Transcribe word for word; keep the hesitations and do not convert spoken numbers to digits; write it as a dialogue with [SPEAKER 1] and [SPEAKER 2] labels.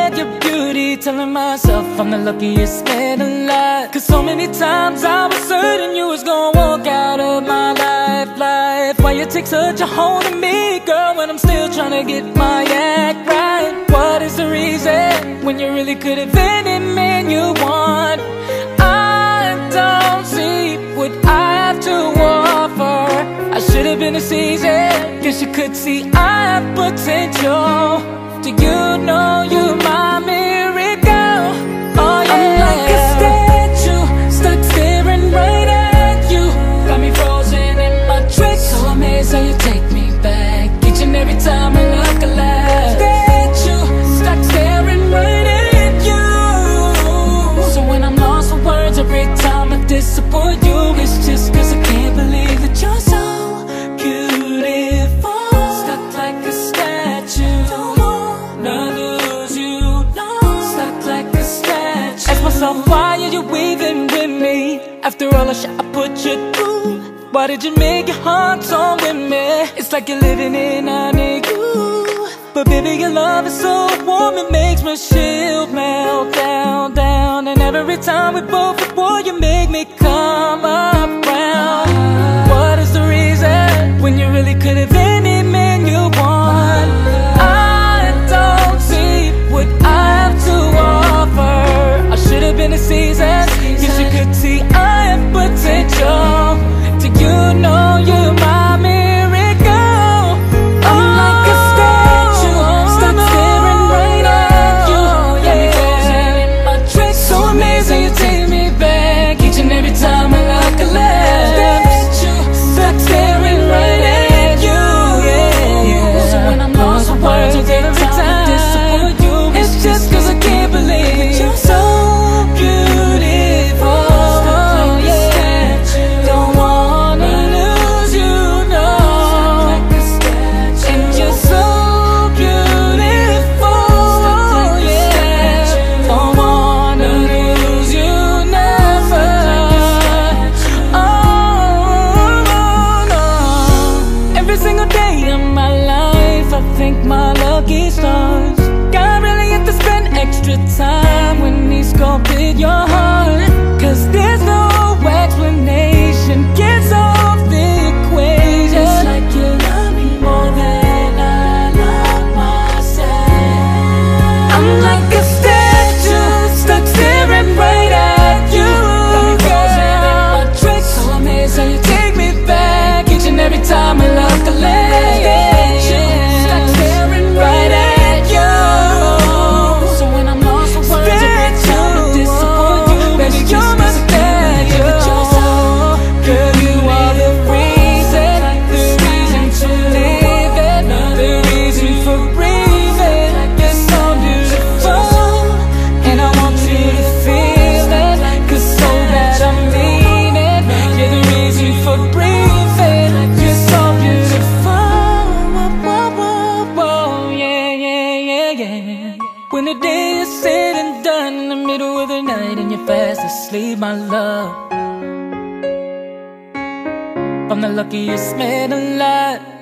[SPEAKER 1] at your beauty, telling myself I'm the luckiest man alive. Cause so many times I was certain you was gonna walk out of my life. Life, why you take such a hold of me, girl, when I'm still trying to get my act right? What is the reason when you really could have any man you want? I don't see what I have to offer. I should have been a season, guess you could see I have potential. Do you know you're my miracle? Oh yeah, I'm like a statue, stuck staring right at you. Got me frozen in my tracks, so amazed how you take me back each and every time I look alive. Statue, stuck staring right at you. So when I'm lost for words, every time I disappoint you, it's just cause I can't believe that you're so beautiful. Stuck like a statue, not lose you, no. Stuck like a statue. Ask myself, why are you weaving with me? After all the shit I put you through, why did you make your heart so with me? It's like you're living in under you. But baby, your love is so warm, it makes my shield melt down, down. And every time we both at war, you make me come around. What is the reason when you really could have any man you want? I don't see what I have to offer. I should have been a season, guess you could see I have potential. Do you know you're my miracle? I'm like a statue, stuck staring right at you. Got me frozen in my tracks, so amazing you take me back each and every time I look alive. Statue, stuck staring right at you, yeah. So when I'm lost for words, every time I disappoint you, it's just cause I can't believe that you're so beautiful. Don't wanna lose you, no. And you're so beautiful, yeah. Don't wanna lose you, never. Oh, no. Every single day of my life, I thank my lucky stars. God really had to spend extra time when he sculpted your heart. Cause there's no explanation, can solve the equation. It's like you love me more than I love myself. I'm like a statue, stuck staring right at you. Got me frozen in my tracks, so amazed how you take me back each and every time I look alive. Stuck staring right at you. So when I'm lost for words, every time I disappoint you, baby, you're my statue. Girl, you are the reason, the reason to live it, the reason for breathing. You're so beautiful, and I want you to feel it, cause so that I mean it. You're the reason for breathing. You're so beautiful. Whoa, whoa, whoa, whoa. Yeah, yeah, yeah, yeah. When the day is said and done, in the middle of the night and you're fast asleep, my love, I'm the luckiest man alive.